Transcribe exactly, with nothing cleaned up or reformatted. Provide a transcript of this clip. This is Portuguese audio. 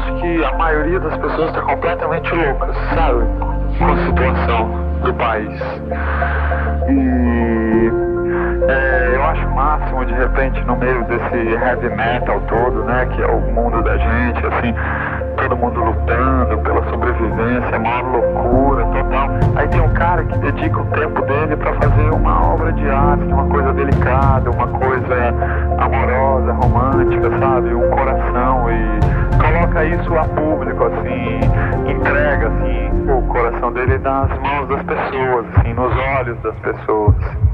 acho que a maioria das pessoas está completamente louca, sabe? Com a situação do país. E é, eu acho o máximo, de repente, no meio desse heavy metal todo, né? Que é o mundo da gente, assim, todo mundo lutando pela sobrevivência, é uma loucura total. Aí tem um cara que dedica o tempo dele para fazer uma obra de arte, uma coisa delicada, uma coisa amorosa, romântica, sabe? Um coração, e coloca isso a público, assim, entrega, assim, o coração dele nas mãos das pessoas, assim, nos olhos das pessoas.